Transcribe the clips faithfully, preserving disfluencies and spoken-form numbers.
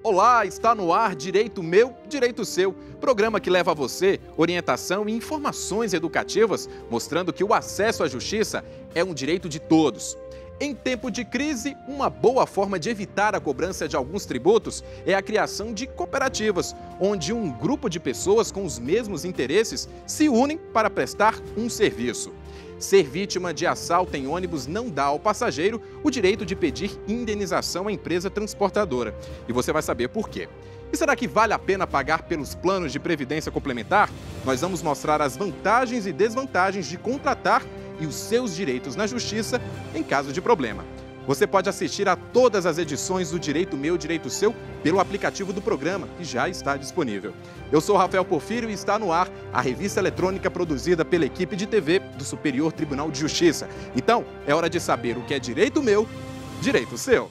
Olá, está no ar Direito Meu, Direito Seu, programa que leva a você orientação e informações educativas, mostrando que o acesso à justiça é um direito de todos. Em tempo de crise, uma boa forma de evitar a cobrança de alguns tributos é a criação de cooperativas, onde um grupo de pessoas com os mesmos interesses se unem para prestar um serviço. Ser vítima de assalto em ônibus não dá ao passageiro o direito de pedir indenização à empresa transportadora. E você vai saber por quê. E será que vale a pena pagar pelos planos de previdência complementar? Nós vamos mostrar as vantagens e desvantagens de contratar e os seus direitos na justiça em caso de problema. Você pode assistir a todas as edições do Direito Meu, Direito Seu pelo aplicativo do programa, que já está disponível. Eu sou Rafael Porfírio e está no ar a revista eletrônica produzida pela equipe de T V do Superior Tribunal de Justiça. Então, é hora de saber o que é direito meu, direito seu.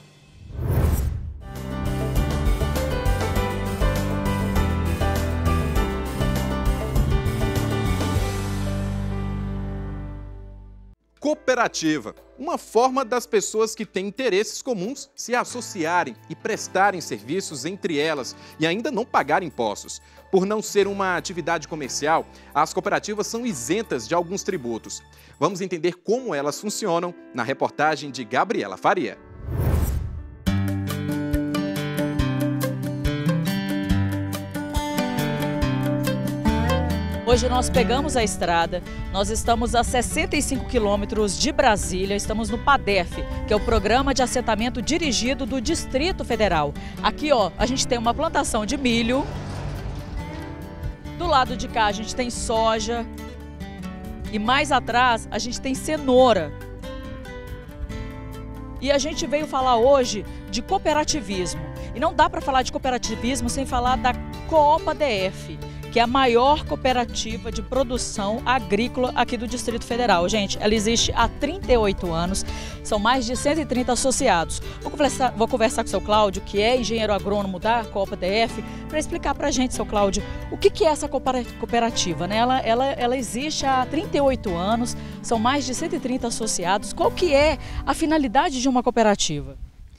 Cooperativa, uma forma das pessoas que têm interesses comuns se associarem e prestarem serviços entre elas e ainda não pagar impostos. Por não ser uma atividade comercial, as cooperativas são isentas de alguns tributos. Vamos entender como elas funcionam na reportagem de Gabriela Faria. Hoje nós pegamos a estrada, nós estamos a sessenta e cinco quilômetros de Brasília, estamos no PADEF, que é o Programa de Assentamento Dirigido do Distrito Federal. Aqui, ó, a gente tem uma plantação de milho, do lado de cá a gente tem soja e mais atrás a gente tem cenoura. E a gente veio falar hoje de cooperativismo. E não dá para falar de cooperativismo sem falar da COOPA-D-F, que é a maior cooperativa de produção agrícola aqui do Distrito Federal. Gente, ela existe há trinta e oito anos, são mais de cento e trinta associados. Vou conversar, vou conversar com o seu Cláudio, que é engenheiro agrônomo da COOPA-D F, para explicar para a gente, seu Cláudio, o que, que é essa cooperativa, né? Ela, ela, ela existe há trinta e oito anos, são mais de cento e trinta associados. Qual que é a finalidade de uma cooperativa?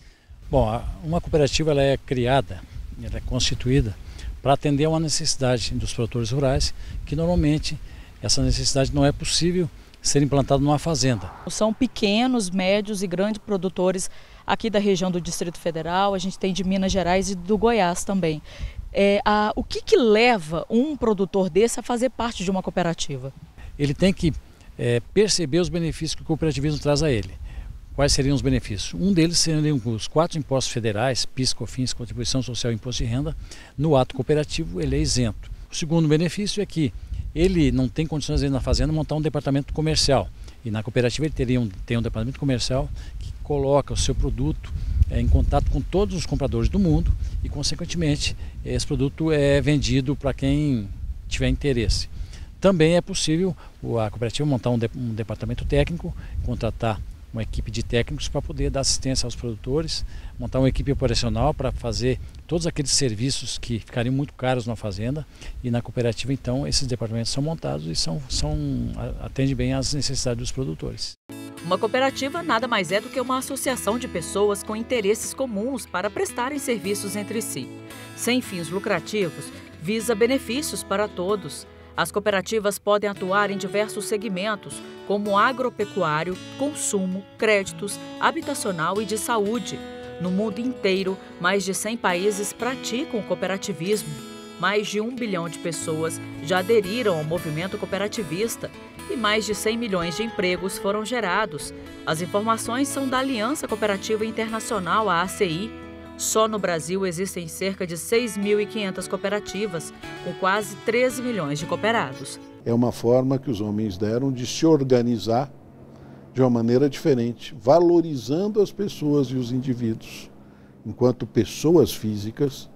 Bom, uma cooperativa ela é criada, ela é constituída para atender a uma necessidade dos produtores rurais, que normalmente essa necessidade não é possível ser implantada numa fazenda. São pequenos, médios e grandes produtores aqui da região do Distrito Federal, a gente tem de Minas Gerais e do Goiás também. É, a, o que, que leva um produtor desse a fazer parte de uma cooperativa? Ele tem que é, perceber os benefícios que o cooperativismo traz a ele. Quais seriam os benefícios? Um deles seriam os quatro impostos federais, PIS, COFINS, Contribuição Social e Imposto de Renda. No ato cooperativo ele é isento. O segundo benefício é que ele não tem condições de ir na fazenda montar um departamento comercial. E na cooperativa ele teria um, tem um departamento comercial que coloca o seu produto é, em contato com todos os compradores do mundo e, consequentemente, esse produto é vendido para quem tiver interesse. Também é possível a cooperativa montar um, de, um departamento técnico, contratar uma equipe de técnicos para poder dar assistência aos produtores, montar uma equipe operacional para fazer todos aqueles serviços que ficariam muito caros na fazenda, e na cooperativa então esses departamentos são montados e são, são, atendem bem às necessidades dos produtores. Uma cooperativa nada mais é do que uma associação de pessoas com interesses comuns para prestarem serviços entre si. Sem fins lucrativos, visa benefícios para todos. As cooperativas podem atuar em diversos segmentos, como agropecuário, consumo, créditos, habitacional e de saúde. No mundo inteiro, mais de cem países praticam o cooperativismo. Mais de um bilhão de pessoas já aderiram ao movimento cooperativista e mais de cem milhões de empregos foram gerados. As informações são da Aliança Cooperativa Internacional, a ACI. Só no Brasil existem cerca de seis mil e quinhentas cooperativas, com quase treze milhões de cooperados. É uma forma que os homens deram de se organizar de uma maneira diferente, valorizando as pessoas e os indivíduos, enquanto pessoas físicas,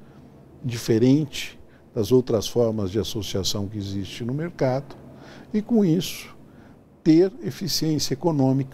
diferente das outras formas de associação que existe no mercado, e com isso ter eficiência econômica,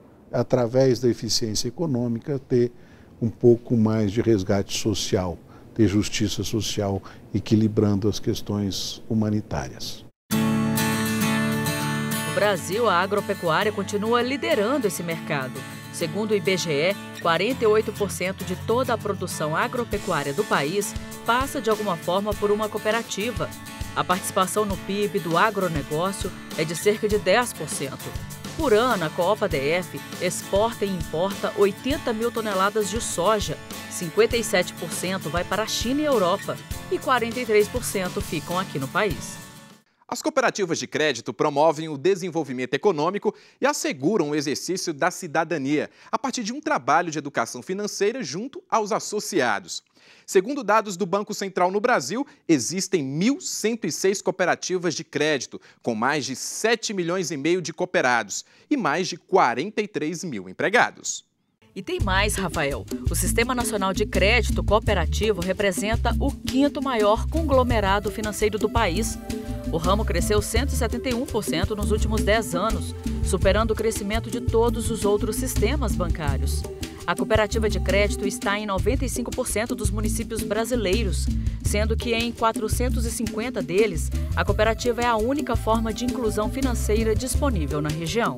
através da eficiência econômica ter um pouco mais de resgate social, ter justiça social, equilibrando as questões humanitárias. No Brasil, a agropecuária continua liderando esse mercado. Segundo o I B G E, quarenta e oito por cento de toda a produção agropecuária do país passa de alguma forma por uma cooperativa. A participação no P I B do agronegócio é de cerca de dez por cento. Por ano, a Coop A D F exporta e importa oitenta mil toneladas de soja, cinquenta e sete por cento vai para a China e Europa e quarenta e três por cento ficam aqui no país. As cooperativas de crédito promovem o desenvolvimento econômico e asseguram o exercício da cidadania, a partir de um trabalho de educação financeira junto aos associados. Segundo dados do Banco Central no Brasil, existem mil cento e seis cooperativas de crédito, com mais de sete milhões e meio de cooperados e mais de quarenta e três mil empregados. E tem mais, Rafael. O Sistema Nacional de Crédito Cooperativo representa o quinto maior conglomerado financeiro do país. O ramo cresceu cento e setenta e um por cento nos últimos dez anos, superando o crescimento de todos os outros sistemas bancários. A cooperativa de crédito está em noventa e cinco por cento dos municípios brasileiros, sendo que em quatrocentos e cinquenta deles, a cooperativa é a única forma de inclusão financeira disponível na região.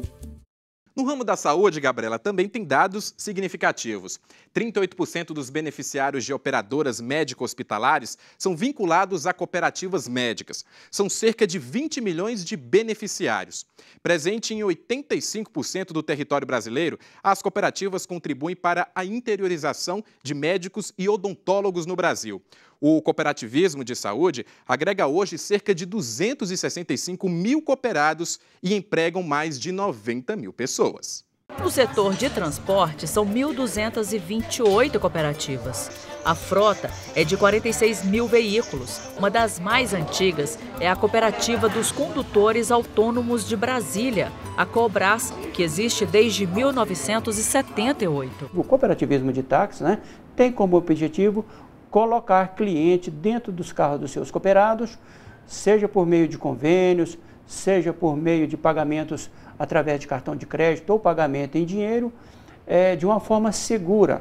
No ramo da saúde, Gabriela, também tem dados significativos. trinta e oito por cento dos beneficiários de operadoras médico-hospitalares são vinculados a cooperativas médicas. São cerca de vinte milhões de beneficiários. Presente em oitenta e cinco por cento do território brasileiro, as cooperativas contribuem para a interiorização de médicos e odontólogos no Brasil. O cooperativismo de saúde agrega hoje cerca de duzentos e sessenta e cinco mil cooperados e empregam mais de noventa mil pessoas. No setor de transporte, são mil duzentas e vinte e oito cooperativas. A frota é de quarenta e seis mil veículos. Uma das mais antigas é a Cooperativa dos Condutores Autônomos de Brasília, a Cobras, que existe desde mil novecentos e setenta e oito. O cooperativismo de táxi, né, tem como objetivo colocar cliente dentro dos carros dos seus cooperados, seja por meio de convênios, seja por meio de pagamentos através de cartão de crédito ou pagamento em dinheiro, é, de uma forma segura.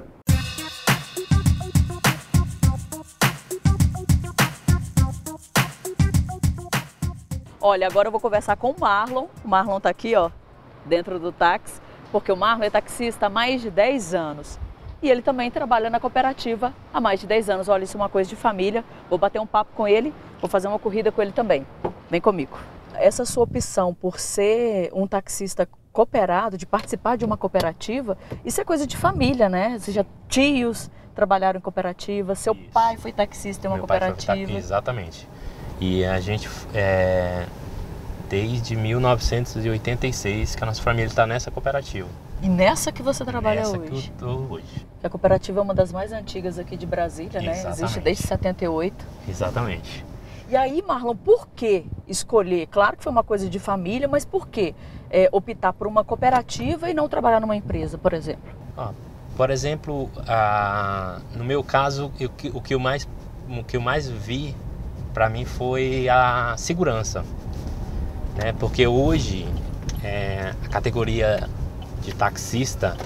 Olha, agora eu vou conversar com o Marlon. O Marlon está aqui, ó, dentro do táxi, porque o Marlon é taxista há mais de dez anos. E ele também trabalha na cooperativa há mais de dez anos. Olha, isso é uma coisa de família. Vou bater um papo com ele, vou fazer uma corrida com ele também. Vem comigo. Essa sua opção por ser um taxista cooperado, de participar de uma cooperativa, isso é coisa de família, né? Você já tios trabalharam em cooperativa, seu isso. pai foi taxista em uma Meu cooperativa. Pai foi, exatamente. E a gente, é, desde mil novecentos e oitenta e seis, que a nossa família está nessa cooperativa. E nessa que você trabalha nessa hoje? Que eu tô hoje. A cooperativa é uma das mais antigas aqui de Brasília, né? Exatamente. Existe desde setenta e oito. Exatamente. E aí, Marlon, por que escolher? Claro que foi uma coisa de família, mas por que é, optar por uma cooperativa e não trabalhar numa empresa, por exemplo? Ah, por exemplo, ah, no meu caso, eu, o, que eu mais, o que eu mais vi para mim foi a segurança, né? Porque hoje é, a categoria de taxista,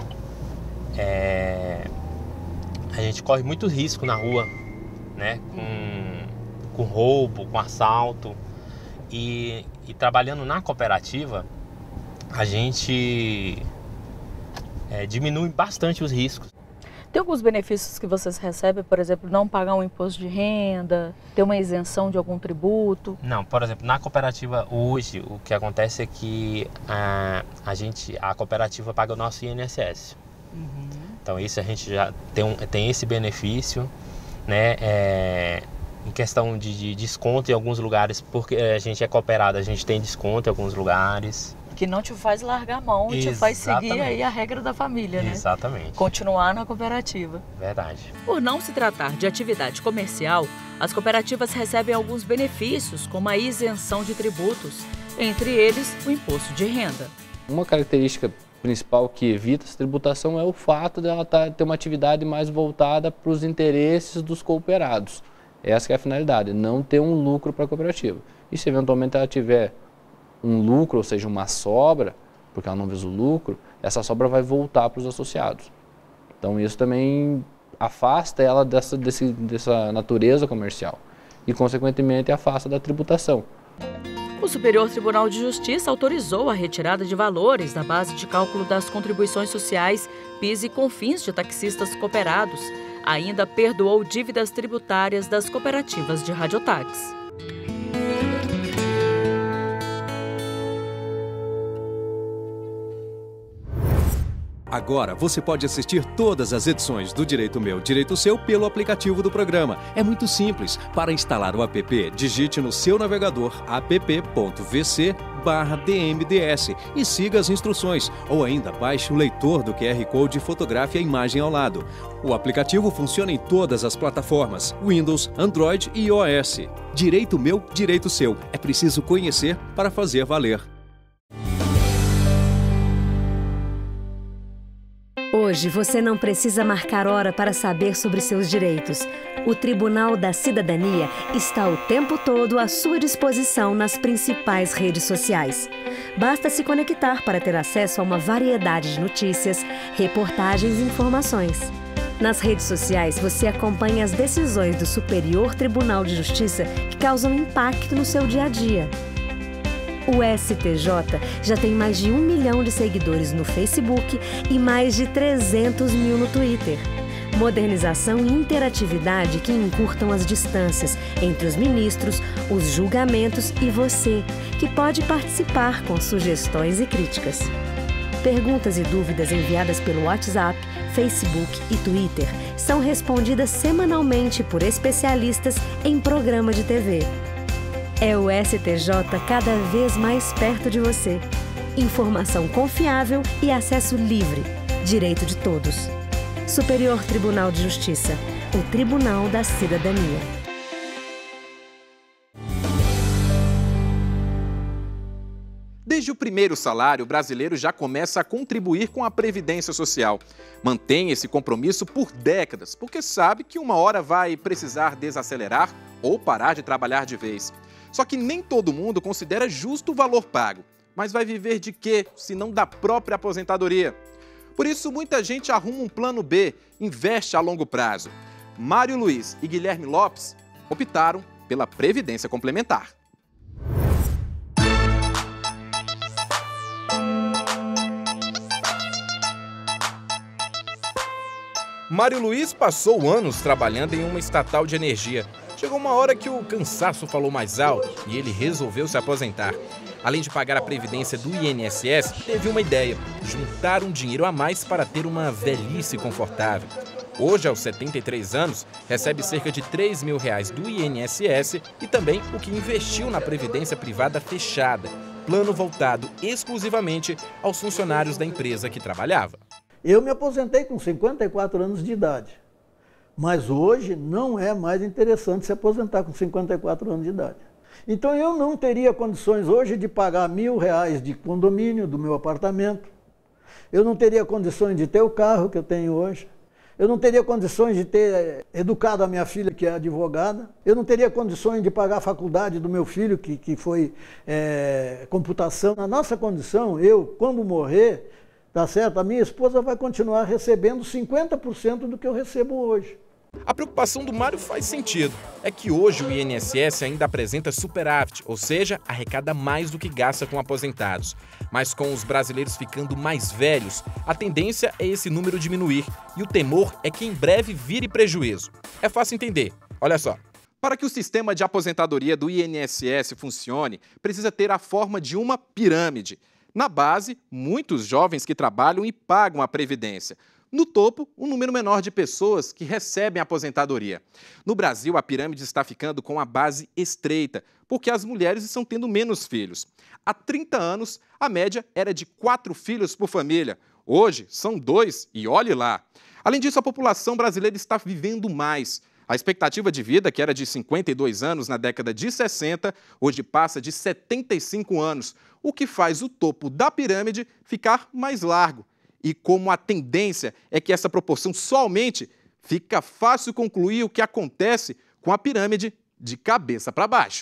é, a gente corre muito risco na rua, né? Com, com roubo, com assalto, e, e trabalhando na cooperativa a gente é, diminui bastante os riscos. Tem alguns benefícios que vocês recebem, por exemplo, não pagar um imposto de renda, ter uma isenção de algum tributo? Não, por exemplo, na cooperativa hoje o que acontece é que a, a gente, a cooperativa paga o nosso I N S S. Uhum. Então isso a gente já tem, um, tem esse benefício, né? É, em questão de, de desconto em alguns lugares, porque a gente é cooperado, a gente tem desconto em alguns lugares. Que não te faz largar a mão e te faz seguir aí a regra da família, né? Exatamente. Continuar na cooperativa. Verdade. Por não se tratar de atividade comercial, as cooperativas recebem alguns benefícios, como a isenção de tributos, entre eles o imposto de renda. Uma característica principal que evita essa tributação é o fato dela ter uma atividade mais voltada para os interesses dos cooperados. Essa que é a finalidade, não ter um lucro para a cooperativa. E se eventualmente ela tiver um lucro, ou seja, uma sobra, porque ela não visa o lucro, essa sobra vai voltar para os associados. Então isso também afasta ela dessa, desse, dessa natureza comercial e, consequentemente, afasta da tributação. O Superior Tribunal de Justiça autorizou a retirada de valores da base de cálculo das contribuições sociais PIS e CONFINS de taxistas cooperados. Ainda perdoou dívidas tributárias das cooperativas de radiotáxi. Agora você pode assistir todas as edições do Direito Meu, Direito Seu pelo aplicativo do programa. É muito simples. Para instalar o app, digite no seu navegador app ponto v c barra d m d s e siga as instruções. Ou ainda baixe o leitor do Q R Code e fotografe a imagem ao lado. O aplicativo funciona em todas as plataformas, Windows, Android e iOS. Direito Meu, Direito Seu. É preciso conhecer para fazer valer. Hoje você não precisa marcar hora para saber sobre seus direitos. O Tribunal da Cidadania está o tempo todo à sua disposição nas principais redes sociais. Basta se conectar para ter acesso a uma variedade de notícias, reportagens e informações. Nas redes sociais você acompanha as decisões do Superior Tribunal de Justiça que causam impacto no seu dia a dia. O S T J já tem mais de um milhão de seguidores no Facebook e mais de trezentos mil no Twitter. Modernização e interatividade que encurtam as distâncias entre os ministros, os julgamentos e você, que pode participar com sugestões e críticas. Perguntas e dúvidas enviadas pelo WhatsApp, Facebook e Twitter são respondidas semanalmente por especialistas em programa de T V. É o S T J cada vez mais perto de você. Informação confiável e acesso livre. Direito de todos. Superior Tribunal de Justiça. O Tribunal da Cidadania. Desde o primeiro salário, o brasileiro já começa a contribuir com a Previdência Social. Mantém esse compromisso por décadas, porque sabe que uma hora vai precisar desacelerar ou parar de trabalhar de vez. Só que nem todo mundo considera justo o valor pago. Mas vai viver de quê, se não da própria aposentadoria? Por isso, muita gente arruma um plano B, investe a longo prazo. Mário Luiz e Guilherme Lopes optaram pela Previdência Complementar. Mário Luiz passou anos trabalhando em uma estatal de energia. Chegou uma hora que o cansaço falou mais alto e ele resolveu se aposentar. Além de pagar a previdência do I N S S, teve uma ideia: juntar um dinheiro a mais para ter uma velhice confortável. Hoje, aos setenta e três anos, recebe cerca de três mil reais do I N S S e também o que investiu na previdência privada fechada, plano voltado exclusivamente aos funcionários da empresa que trabalhava. Eu me aposentei com cinquenta e quatro anos de idade, mas hoje não é mais interessante se aposentar com cinquenta e quatro anos de idade. Então eu não teria condições hoje de pagar mil reais de condomínio do meu apartamento, eu não teria condições de ter o carro que eu tenho hoje, eu não teria condições de ter educado a minha filha, que é advogada, eu não teria condições de pagar a faculdade do meu filho, que, que foi é, computação. Na nossa condição, eu, quando morrer, tá certo? A minha esposa vai continuar recebendo cinquenta por cento do que eu recebo hoje. A preocupação do Mário faz sentido. É que hoje o I N S S ainda apresenta superávit, ou seja, arrecada mais do que gasta com aposentados. Mas com os brasileiros ficando mais velhos, a tendência é esse número diminuir e o temor é que em breve vire prejuízo. É fácil entender. Olha só. Para que o sistema de aposentadoria do I N S S funcione, precisa ter a forma de uma pirâmide. Na base, muitos jovens que trabalham e pagam a previdência. No topo, um número menor de pessoas que recebem a aposentadoria. No Brasil, a pirâmide está ficando com a base estreita, porque as mulheres estão tendo menos filhos. Há trinta anos, a média era de quatro filhos por família. Hoje, são dois e olhe lá. Além disso, a população brasileira está vivendo mais. A expectativa de vida, que era de cinquenta e dois anos na década de sessenta, hoje passa de setenta e cinco anos, o que faz o topo da pirâmide ficar mais largo. E como a tendência é que essa proporção só aumente, fica fácil concluir o que acontece com a pirâmide de cabeça para baixo.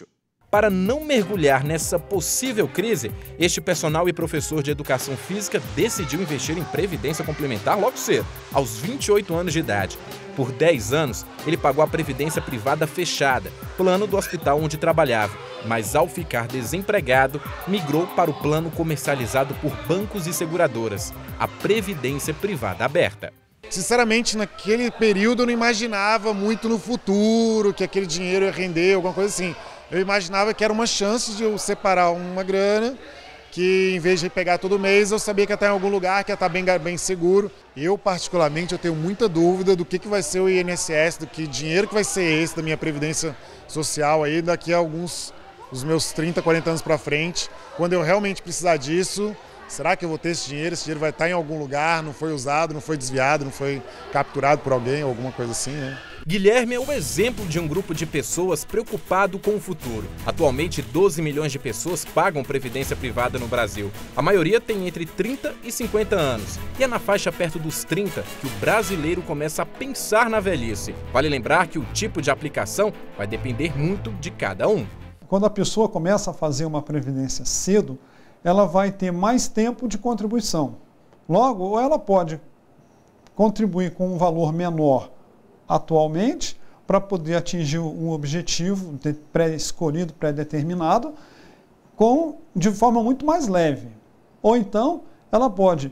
Para não mergulhar nessa possível crise, este personal e professor de educação física decidiu investir em previdência complementar logo cedo, aos vinte e oito anos de idade. Por dez anos, ele pagou a previdência privada fechada, plano do hospital onde trabalhava, mas ao ficar desempregado, migrou para o plano comercializado por bancos e seguradoras, a previdência privada aberta. Sinceramente, naquele período eu não imaginava muito no futuro, que aquele dinheiro ia render, alguma coisa assim. Eu imaginava que era uma chance de eu separar uma grana, que em vez de pegar todo mês, eu sabia que ia estar em algum lugar, que ia estar bem, bem seguro. Eu, particularmente, eu tenho muita dúvida do que, que vai ser o I N S S, do que dinheiro que vai ser esse da minha previdência social aí daqui a alguns, os meus trinta, quarenta anos para frente. Quando eu realmente precisar disso, será que eu vou ter esse dinheiro? Esse dinheiro vai estar em algum lugar, não foi usado, não foi desviado, não foi capturado por alguém, alguma coisa assim, né? Guilherme é o exemplo de um grupo de pessoas preocupado com o futuro. Atualmente, doze milhões de pessoas pagam previdência privada no Brasil. A maioria tem entre trinta e cinquenta anos. E é na faixa perto dos trinta que o brasileiro começa a pensar na velhice. Vale lembrar que o tipo de aplicação vai depender muito de cada um. Quando a pessoa começa a fazer uma previdência cedo, ela vai ter mais tempo de contribuição. Logo, ou ela pode contribuir com um valor menor atualmente, para poder atingir um objetivo pré-escolhido, pré-determinado, com, de forma muito mais leve. Ou então, ela pode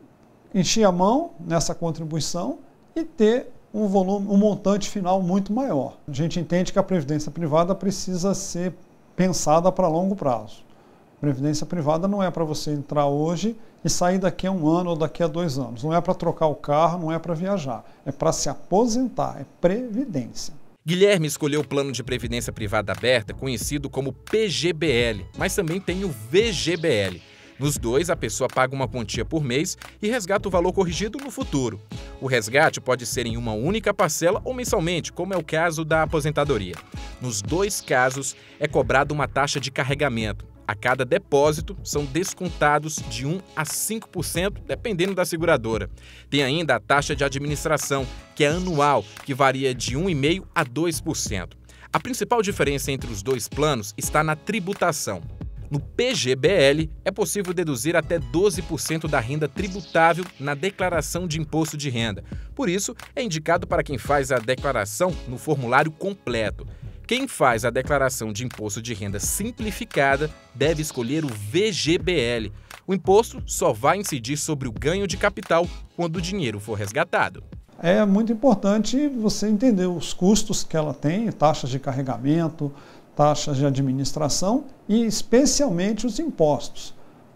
encher a mão nessa contribuição e ter um volume, um montante final muito maior. A gente entende que a previdência privada precisa ser pensada para longo prazo. Previdência privada não é para você entrar hoje e sair daqui a um ano ou daqui a dois anos. Não é para trocar o carro, não é para viajar. É para se aposentar, é previdência. Guilherme escolheu o plano de previdência privada aberta, conhecido como P G B L, mas também tem o V G B L. Nos dois, a pessoa paga uma quantia por mês e resgata o valor corrigido no futuro. O resgate pode ser em uma única parcela ou mensalmente, como é o caso da aposentadoria. Nos dois casos, é cobrada uma taxa de carregamento. A cada depósito, são descontados de um a cinco por cento, dependendo da seguradora. Tem ainda a taxa de administração, que é anual, que varia de um vírgula cinco por cento a dois por cento. A principal diferença entre os dois planos está na tributação. No P G B L, é possível deduzir até doze por cento da renda tributável na declaração de imposto de renda. Por isso, é indicado para quem faz a declaração no formulário completo. Quem faz a declaração de imposto de renda simplificada deve escolher o V G B L. O imposto só vai incidir sobre o ganho de capital quando o dinheiro for resgatado. É muito importante você entender os custos que ela tem, taxas de carregamento, taxas de administração e especialmente os impostos.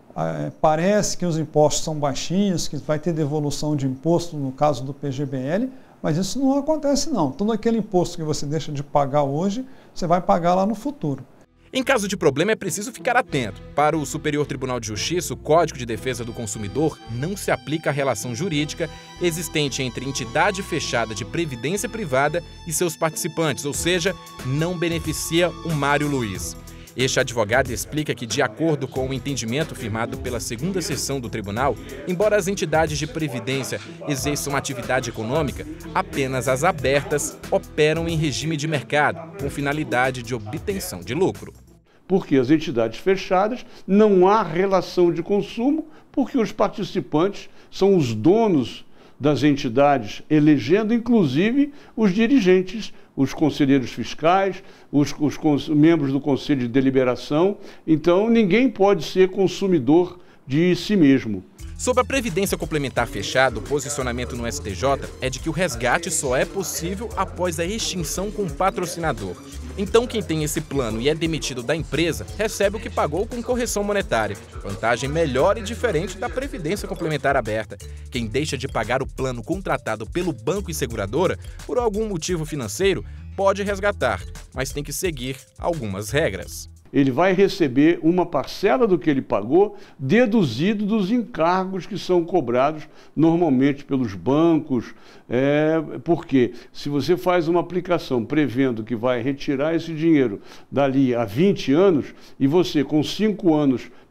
É, parece que os impostos são baixinhos, que vai ter devolução de imposto no caso do P G B L, mas isso não acontece não. Todo aquele imposto que você deixa de pagar hoje, você vai pagar lá no futuro. Em caso de problema, é preciso ficar atento. Para o Superior Tribunal de Justiça, o Código de Defesa do Consumidor não se aplica à relação jurídica existente entre entidade fechada de previdência privada e seus participantes, ou seja, não beneficia o Mário Luiz. Este advogado explica que, de acordo com o entendimento firmado pela segunda sessão do tribunal, embora as entidades de previdência exerçam atividade econômica, apenas as abertas operam em regime de mercado, com finalidade de obtenção de lucro. Porque as entidades fechadas não há relação de consumo, porque os participantes são os donos das entidades, elegendo inclusive os dirigentes, os conselheiros fiscais, os, os, os membros do Conselho de Deliberação. Então, ninguém pode ser consumidor de si mesmo. Sobre a previdência complementar fechada, o posicionamento no S T J é de que o resgate só é possível após a extinção com o patrocinador. Então, quem tem esse plano e é demitido da empresa, recebe o que pagou com correção monetária. Vantagem melhor e diferente da previdência complementar aberta. Quem deixa de pagar o plano contratado pelo banco e seguradora, por algum motivo financeiro, pode resgatar, mas tem que seguir algumas regras. Ele vai receber uma parcela do que ele pagou, deduzido dos encargos que são cobrados normalmente pelos bancos. É, porque se você faz uma aplicação prevendo que vai retirar esse dinheiro dali a vinte anos, e você com cinco anos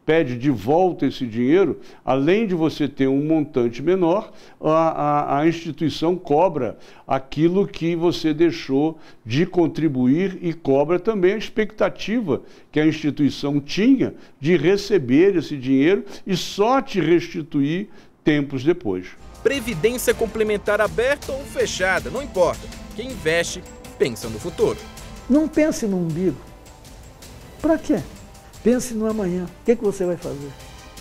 pede de volta esse dinheiro, além de você ter um montante menor, a, a, a instituição cobra aquilo que você deixou de contribuir e cobra também a expectativa que a instituição tinha de receber esse dinheiro e só te restituir tempos depois. Previdência complementar aberta ou fechada, não importa. Quem investe, pensa no futuro. Não pense no umbigo. Para quê? Pense no amanhã. O que, que você vai fazer?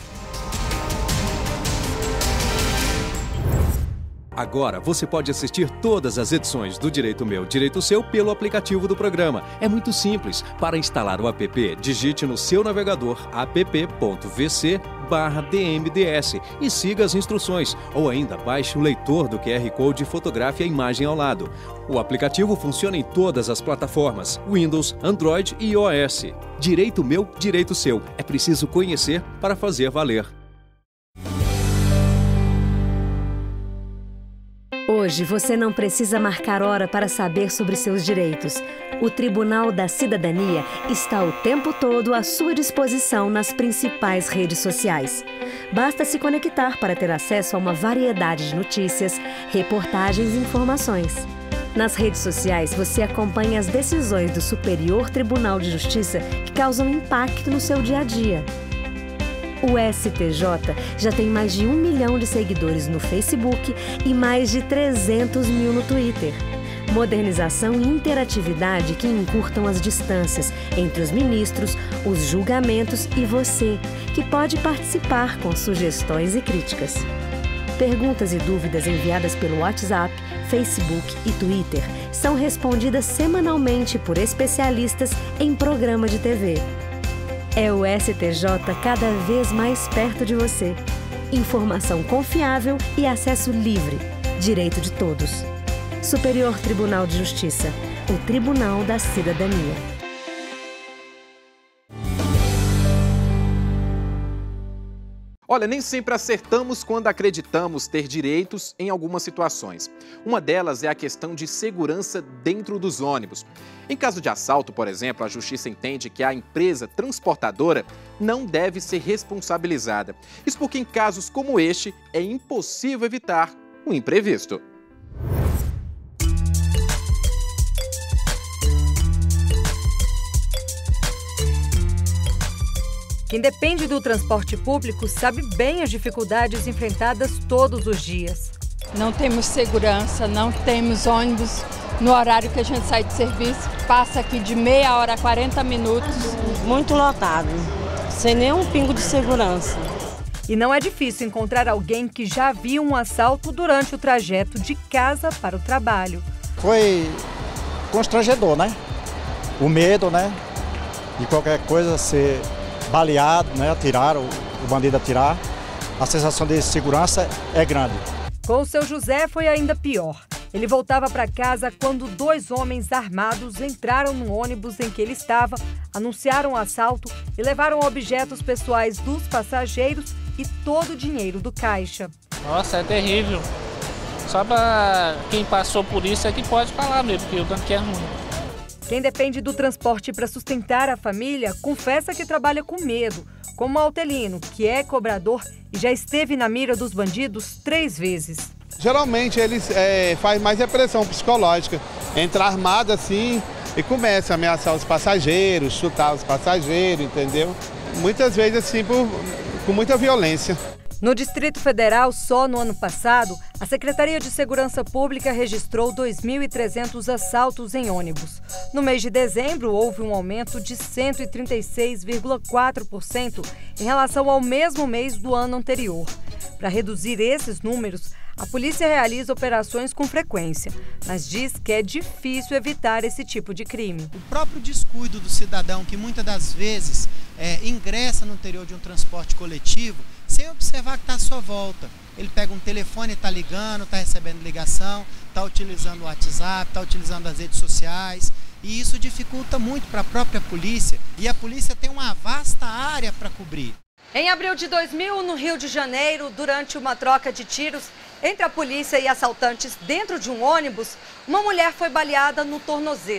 Agora você pode assistir todas as edições do Direito Meu, Direito Seu pelo aplicativo do programa. É muito simples. Para instalar o app, digite no seu navegador app.vc barra dmds e siga as instruções. Ou ainda baixe o leitor do Q R Code e fotografe a imagem ao lado. O aplicativo funciona em todas as plataformas, Windows, Android e iOS. Direito Meu, Direito Seu. É preciso conhecer para fazer valer. Hoje você não precisa marcar hora para saber sobre seus direitos. O Tribunal da Cidadania está o tempo todo à sua disposição nas principais redes sociais. Basta se conectar para ter acesso a uma variedade de notícias, reportagens e informações. Nas redes sociais você acompanha as decisões do Superior Tribunal de Justiça que causam impacto no seu dia a dia. O S T J já tem mais de um milhão de seguidores no Facebook e mais de trezentos mil no Twitter. Modernização e interatividade que encurtam as distâncias entre os ministros, os julgamentos e você, que pode participar com sugestões e críticas. Perguntas e dúvidas enviadas pelo WhatsApp, Facebook e Twitter são respondidas semanalmente por especialistas em programa de T V. É o S T J cada vez mais perto de você. Informação confiável e acesso livre. Direito de todos. Superior Tribunal de Justiça. O Tribunal da Cidadania. Olha, nem sempre acertamos quando acreditamos ter direitos em algumas situações. Uma delas é a questão de segurança dentro dos ônibus. Em caso de assalto, por exemplo, a Justiça entende que a empresa transportadora não deve ser responsabilizada. Isso porque em casos como este é impossível evitar um imprevisto. Quem depende do transporte público sabe bem as dificuldades enfrentadas todos os dias. Não temos segurança, não temos ônibus no horário que a gente sai de serviço. Passa aqui de meia hora a quarenta minutos. Muito lotado, sem nenhum pingo de segurança. E não é difícil encontrar alguém que já viu um assalto durante o trajeto de casa para o trabalho. Foi constrangedor, né? O medo, né? De qualquer coisa ser baleado, né, atirar, o, o bandido atirar, a sensação de segurança é grande. Com o seu José foi ainda pior. Ele voltava para casa quando dois homens armados entraram no ônibus em que ele estava, anunciaram o assalto e levaram objetos pessoais dos passageiros e todo o dinheiro do caixa. Nossa, é terrível. Só para quem passou por isso é que pode falar mesmo, porque o tanto que é ruim. Quem depende do transporte para sustentar a família confessa que trabalha com medo, como o Altelino, que é cobrador e já esteve na mira dos bandidos três vezes. Geralmente eles é, fazem mais repressão psicológica, entra armado assim e começa a ameaçar os passageiros, chutar os passageiros, entendeu? Muitas vezes assim, por, com muita violência. No Distrito Federal, só no ano passado, a Secretaria de Segurança Pública registrou dois mil e trezentos assaltos em ônibus. No mês de dezembro, houve um aumento de cento e trinta e seis vírgula quatro por cento em relação ao mesmo mês do ano anterior. Para reduzir esses números, a polícia realiza operações com frequência, mas diz que é difícil evitar esse tipo de crime. O próprio descuido do cidadão, que muitas das vezes é, ingressa no interior de um transporte coletivo, sem observar que está à sua volta. Ele pega um telefone e está ligando, está recebendo ligação, está utilizando o WhatsApp, está utilizando as redes sociais. E isso dificulta muito para a própria polícia. E a polícia tem uma vasta área para cobrir. Em abril de dois mil, no Rio de Janeiro, durante uma troca de tiros entre a polícia e assaltantes dentro de um ônibus, uma mulher foi baleada no tornozelo.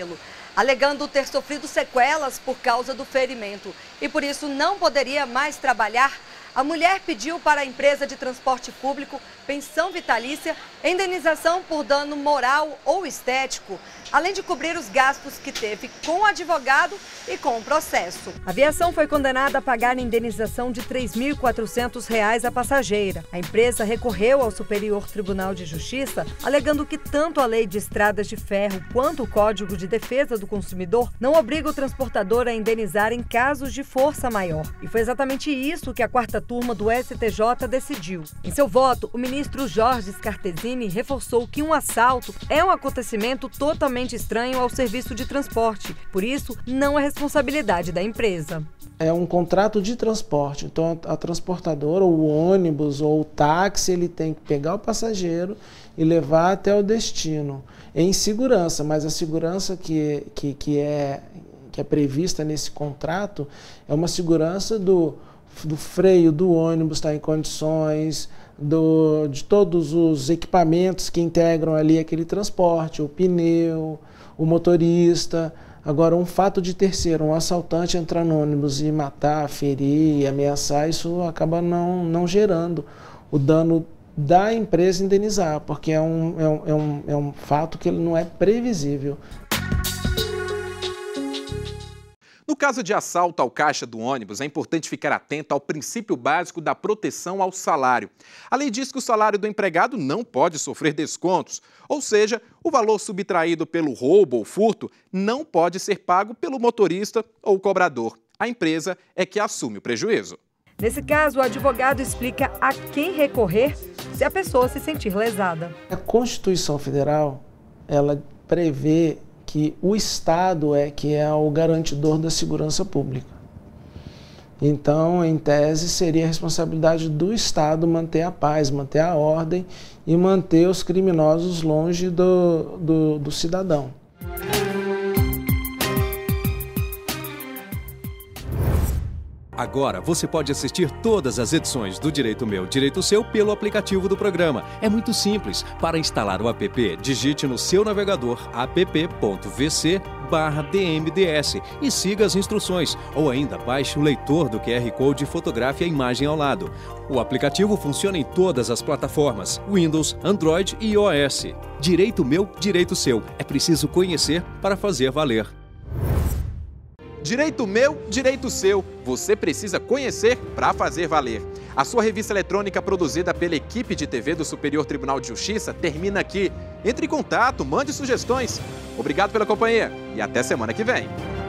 alegando ter sofrido sequelas por causa do ferimento e por isso não poderia mais trabalhar. A mulher pediu para a empresa de transporte público pensão vitalícia, indenização por dano moral ou estético, além de cobrir os gastos que teve com o advogado e com o processo. A aviação foi condenada a pagar indenização de três mil e quatrocentos reais à passageira. A empresa recorreu ao Superior Tribunal de Justiça, alegando que tanto a Lei de Estradas de Ferro quanto o Código de Defesa do Consumidor não obriga o transportador a indenizar em casos de força maior. E foi exatamente isso que a quarta turma do S T J decidiu. Em seu voto, o ministro Jorge Scartesini reforçou que um assalto é um acontecimento totalmente estranho ao serviço de transporte, por isso não é responsabilidade da empresa. É um contrato de transporte, então a transportadora, ou o ônibus ou o táxi, ele tem que pegar o passageiro e levar até o destino, em segurança, mas a segurança que, que, que, é, que é prevista nesse contrato é uma segurança do, do freio do ônibus estar em condições, Do, de todos os equipamentos que integram ali aquele transporte, o pneu, o motorista. Agora, um fato de terceiro, um assaltante entrar no ônibus e matar, ferir, ameaçar, isso acaba não, não gerando o dano da empresa indenizar, porque é um, é um, é um, é um fato que ele não é previsível. No caso de assalto ao caixa do ônibus, é importante ficar atento ao princípio básico da proteção ao salário. A lei diz que o salário do empregado não pode sofrer descontos, ou seja, o valor subtraído pelo roubo ou furto não pode ser pago pelo motorista ou cobrador. A empresa é que assume o prejuízo. Nesse caso, o advogado explica a quem recorrer se a pessoa se sentir lesada. A Constituição Federal, ela prevê que o Estado é que é o garantidor da segurança pública. Então, em tese, seria a responsabilidade do Estado manter a paz, manter a ordem e manter os criminosos longe do, do, do cidadão. Agora você pode assistir todas as edições do Direito Meu, Direito Seu pelo aplicativo do programa. É muito simples. Para instalar o app, digite no seu navegador app ponto v c barra d m d s e siga as instruções. Ou ainda baixe o leitor do Q R Code e fotografe a imagem ao lado. O aplicativo funciona em todas as plataformas, Windows, Android e iOS. Direito Meu, Direito Seu. É preciso conhecer para fazer valer. Direito Meu, Direito Seu. Você precisa conhecer para fazer valer. A sua revista eletrônica produzida pela equipe de T V do Superior Tribunal de Justiça termina aqui. Entre em contato, mande sugestões. Obrigado pela companhia e até semana que vem.